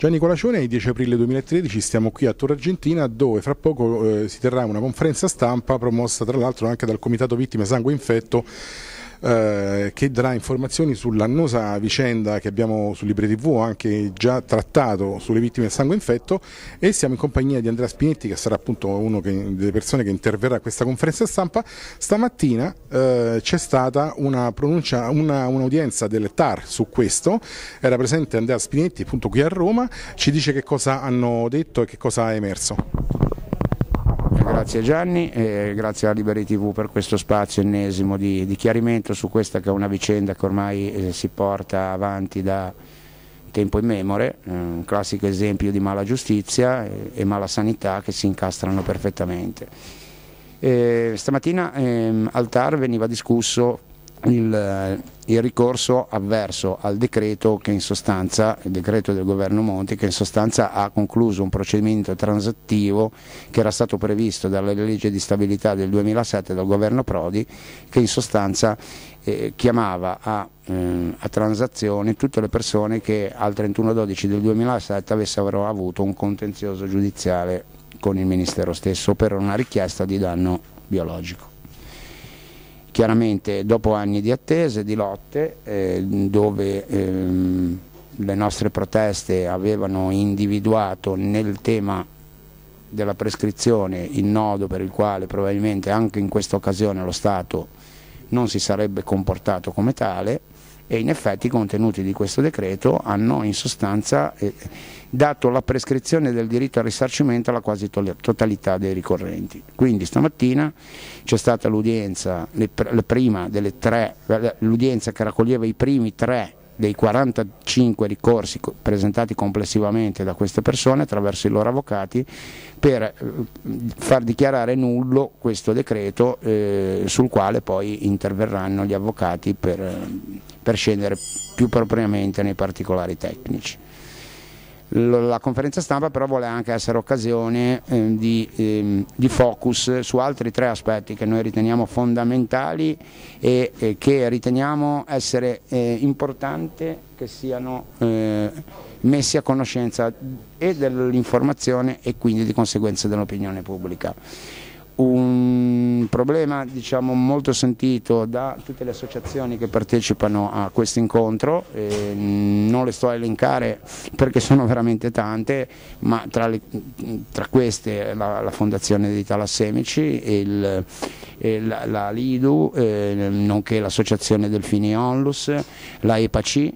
Gianni Colacione, il 10 aprile 2013 stiamo qui a Torre Argentina, dove fra poco si terrà una conferenza stampa promossa tra l'altro anche dal Comitato Vittime Sangue Infetto, che darà informazioni sull'annosa vicenda che abbiamo su Libre TV anche già trattato sulle vittime del sangue infetto, e siamo in compagnia di Andrea Spinetti, che sarà appunto una delle persone che interverrà a questa conferenza stampa. Stamattina c'è stata un'udienza del TAR su questo, era presente Andrea Spinetti appunto qui a Roma, ci dice che cosa hanno detto e che cosa è emerso. Grazie Gianni e grazie a Liberi TV per questo spazio ennesimo di chiarimento su questa che è una vicenda che ormai si porta avanti da tempo immemore, un classico esempio di mala giustizia e mala sanità che si incastrano perfettamente. Stamattina al TAR veniva discusso il ricorso avverso al decreto che in sostanza, il decreto del governo Monti, che in sostanza ha concluso un procedimento transattivo che era stato previsto dalla legge di stabilità del 2007 dal governo Prodi, che in sostanza chiamava a transazione tutte le persone che al 31/12 del 2007 avessero avuto un contenzioso giudiziale con il Ministero stesso per una richiesta di danno biologico. Chiaramente dopo anni di attese, di lotte, dove le nostre proteste avevano individuato nel tema della prescrizione il nodo per il quale probabilmente anche in questa occasione lo Stato non si sarebbe comportato come tale, e in effetti i contenuti di questo decreto hanno in sostanza dato la prescrizione del diritto al risarcimento alla quasi totalità dei ricorrenti. Quindi stamattina c'è stata l'udienza, l'udienza che raccoglieva i primi 3 dei 45 ricorsi presentati complessivamente da queste persone attraverso i loro avvocati, per far dichiarare nullo questo decreto sul quale poi interverranno gli avvocati per scendere più propriamente nei particolari tecnici. La conferenza stampa però vuole anche essere occasione di focus su altri 3 aspetti che noi riteniamo fondamentali e che riteniamo essere importante che siano messi a conoscenza e dell'informazione e quindi di conseguenza dell'opinione pubblica. Un problema molto sentito da tutte le associazioni che partecipano a questo incontro, non le sto a elencare perché sono veramente tante, ma tra queste la Fondazione dei Talassemici, la Lidu, nonché l'Associazione Delfini Onlus, la EPAC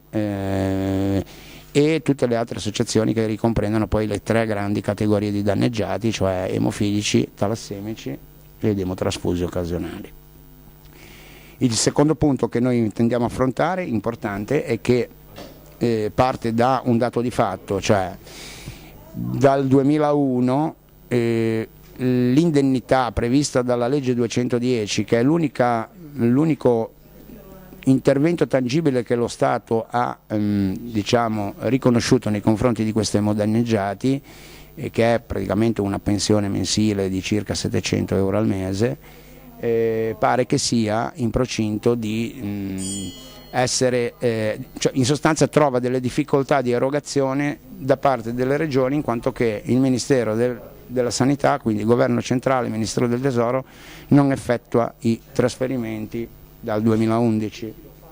e tutte le altre associazioni che ricomprendono poi le 3 grandi categorie di danneggiati, cioè emofilici, talassemici ed emotrasfusi occasionali. Il secondo punto che noi intendiamo affrontare, importante, è che parte da un dato di fatto, cioè dal 2001 l'indennità prevista dalla legge 210, che è l'unico intervento tangibile che lo Stato ha riconosciuto nei confronti di questi emodanneggiati, che è praticamente una pensione mensile di circa 700 euro al mese, pare che sia in procinto di essere, cioè in sostanza trova delle difficoltà di erogazione da parte delle regioni, in quanto che il Ministero della Sanità, quindi il Governo centrale, il Ministero del Tesoro, non effettua i trasferimenti dal 2011.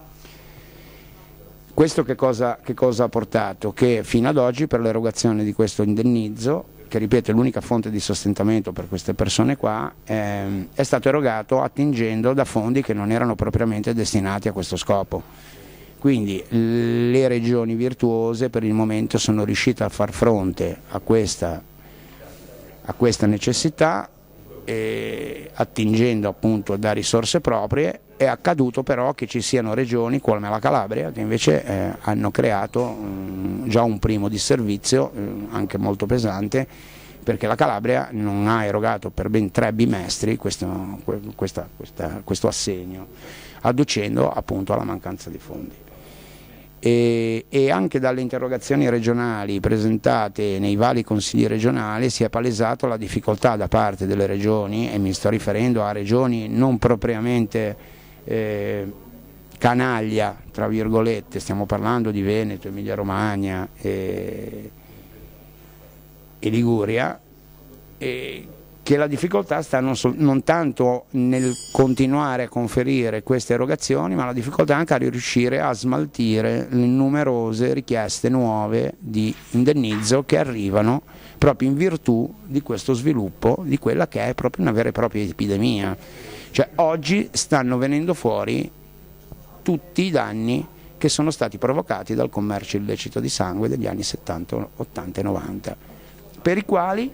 Questo che cosa ha portato? Che fino ad oggi per l'erogazione di questo indennizzo, che ripeto è l'unica fonte di sostentamento per queste persone qua, è stato erogato attingendo da fondi che non erano propriamente destinati a questo scopo. Quindi le regioni virtuose per il momento sono riuscite a far fronte a questa necessità, attingendo appunto da risorse proprie. È accaduto però che ci siano regioni come la Calabria che invece hanno creato già un primo disservizio anche molto pesante, perché la Calabria non ha erogato per ben 3 bimestri questo assegno, adducendo appunto alla mancanza di fondi. E anche dalle interrogazioni regionali presentate nei vari consigli regionali si è palesato la difficoltà da parte delle regioni, e mi sto riferendo a regioni non propriamente canaglia, tra virgolette, stiamo parlando di Veneto, Emilia Romagna e Liguria, che la difficoltà sta non tanto nel continuare a conferire queste erogazioni, ma la difficoltà anche a riuscire a smaltire le numerose richieste nuove di indennizzo che arrivano proprio in virtù di questo sviluppo di quella che è proprio una vera e propria epidemia. Cioè, oggi stanno venendo fuori tutti i danni che sono stati provocati dal commercio illecito di sangue degli anni 70, 80 e 90, per i quali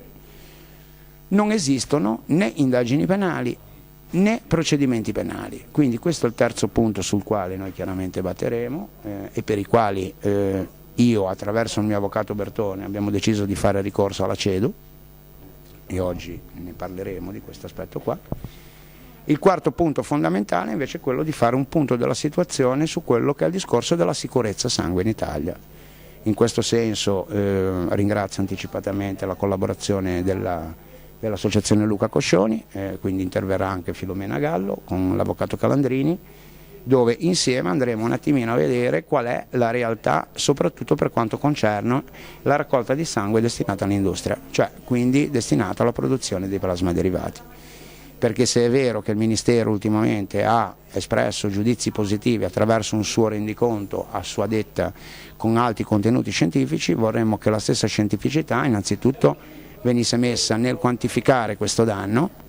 non esistono né indagini penali né procedimenti penali. Quindi questo è il terzo punto sul quale noi chiaramente batteremo e per i quali io, attraverso il mio avvocato Bertone, abbiamo deciso di fare ricorso alla CEDU, e oggi ne parleremo di questo aspetto qua. Il quarto punto fondamentale invece è quello di fare un punto della situazione su quello che è il discorso della sicurezza sangue in Italia. In questo senso ringrazio anticipatamente la collaborazione dell'associazione Luca Coscioni, quindi interverrà anche Filomena Gallo con l'avvocato Calandrini, dove insieme andremo un attimino a vedere qual è la realtà, soprattutto per quanto concerne la raccolta di sangue destinata all'industria, cioè quindi destinata alla produzione dei plasma derivati. Perché se è vero che il Ministero ultimamente ha espresso giudizi positivi attraverso un suo rendiconto a sua detta con alti contenuti scientifici, vorremmo che la stessa scientificità innanzitutto venisse messa nel quantificare questo danno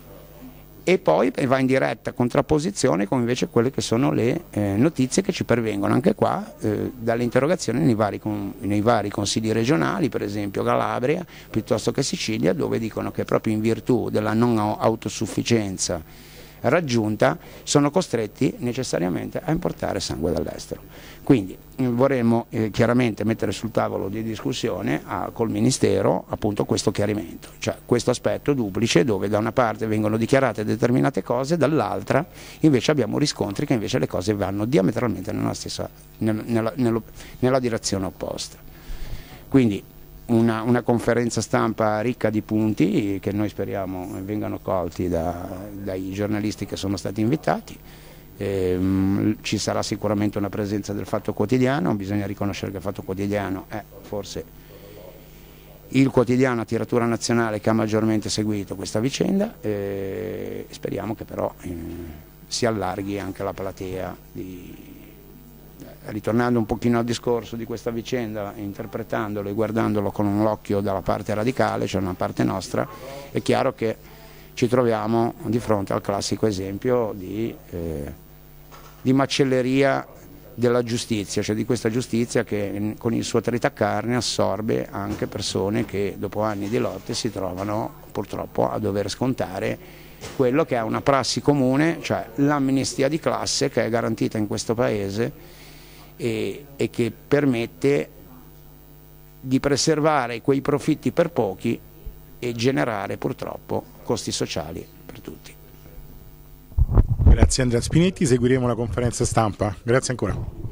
e poi va in diretta contrapposizione con invece quelle che sono le notizie che ci pervengono anche qua dalle interrogazioni nei vari consigli regionali, per esempio Calabria piuttosto che Sicilia, dove dicono che proprio in virtù della non autosufficienza raggiunta sono costretti necessariamente a importare sangue dall'estero. Quindi vorremmo chiaramente mettere sul tavolo di discussione col Ministero appunto questo chiarimento, cioè questo aspetto duplice dove da una parte vengono dichiarate determinate cose, dall'altra invece abbiamo riscontri che invece le cose vanno diametralmente nella direzione opposta. Quindi una conferenza stampa ricca di punti che noi speriamo vengano colti dai giornalisti che sono stati invitati. Ci sarà sicuramente una presenza del Fatto Quotidiano, bisogna riconoscere che il Fatto Quotidiano è forse il quotidiano a tiratura nazionale che ha maggiormente seguito questa vicenda, speriamo che però si allarghi anche la platea ritornando un pochino al discorso di questa vicenda, interpretandolo e guardandolo con un occhio dalla parte radicale, cioè una parte nostra, è chiaro che ci troviamo di fronte al classico esempio di macelleria della giustizia, cioè di questa giustizia che con il suo tritacarne assorbe anche persone che dopo anni di lotte si trovano purtroppo a dover scontare quello che è una prassi comune, cioè l'amnistia di classe che è garantita in questo Paese e che permette di preservare quei profitti per pochi e generare purtroppo costi sociali per tutti. Grazie Andrea Spinetti, seguiremo la conferenza stampa. Grazie ancora.